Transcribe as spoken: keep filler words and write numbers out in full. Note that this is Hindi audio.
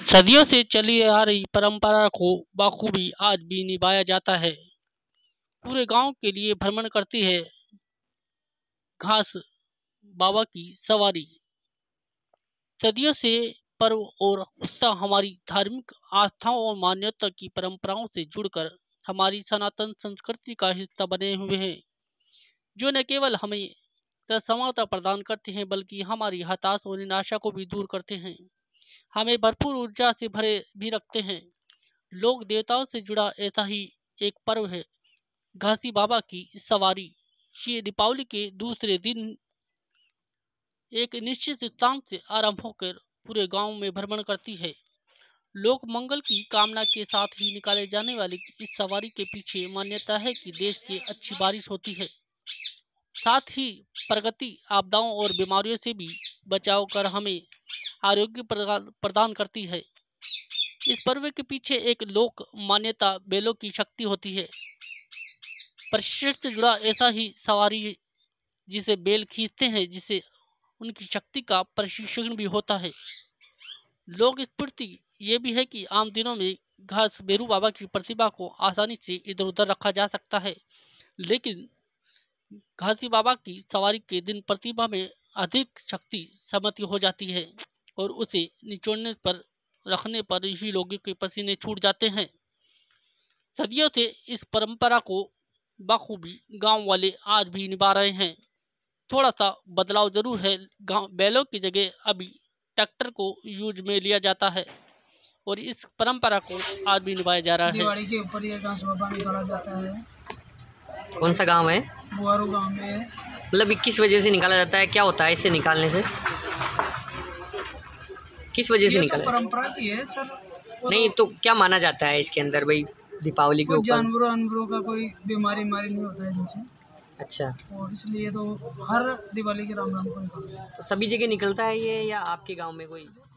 सदियों से चली आ रही परंपरा को बखूबी आज भी निभाया जाता है। पूरे गांव के लिए भ्रमण करती है घास बाबा की सवारी। सदियों से पर्व और उत्साह हमारी धार्मिक आस्थाओं और मान्यता की परंपराओं से जुड़कर हमारी सनातन संस्कृति का हिस्सा बने हुए हैं, जो न केवल हमें समानता प्रदान करते हैं बल्कि हमारी हताश और निराशा को भी दूर करते हैं, हमें भरपूर ऊर्जा से भरे भी रखते हैं। लोक देवताओं से जुड़ा ऐसा ही एक पर्व है घासी बाबा की सवारी। ये दीपावली के दूसरे दिन एक निश्चित स्थान से आरंभ होकर पूरे गांव में भ्रमण करती है। लोक मंगल की कामना के साथ ही निकाले जाने वाली इस सवारी के पीछे मान्यता है कि देश की अच्छी बारिश होती है, साथ ही प्रगति आपदाओं और बीमारियों से भी बचाव कर हमें आरोग्य प्रदान करती है। इस पर्व के पीछे एक लोक मान्यता बैलों की शक्ति होती है। प्रशिक्षण से जुड़ा ऐसा ही सवारी जिसे बैल खींचते हैं, जिसे उनकी शक्ति का प्रशिक्षण भी होता है। लोक स्फूर्ति ये भी है कि आम दिनों में घास बेरू बाबा की प्रतिभा को आसानी से इधर उधर रखा जा सकता है, लेकिन घासी बाबा की सवारी के दिन प्रतिभा में अधिक शक्ति समाप्ति हो जाती है और उसे निचोड़ने पर रखने पर ही लोगों के पसीने छूट जाते हैं। सदियों से इस परंपरा को बखूबी गांव वाले आज भी निभा रहे हैं। थोड़ा सा बदलाव जरूर है, गांव बैलों की जगह अभी ट्रैक्टर को यूज में लिया जाता है और इस परंपरा को आज भी निभाया जा रहा है। दिवाली के ऊपर ये घास बाबा निकाला जाता है। कौन सा गांव है? बुआरू गांव में है। मतलब किस वजह से निकाला जाता है, क्या होता है इसे निकालने से, किस वजह से निकाला? तो परंपरा की है सर। नहीं तो क्या माना जाता है इसके अंदर भाई दीपावली के ऊपर? जानवरों अनवरों का कोई बीमारी मारी नहीं होता है जिनसे। अच्छा, और इसलिए तो हर दिवाली के राम राम को निकालते हैं। तो सभी जगह निकलता है ये या आपके गांव में कोई?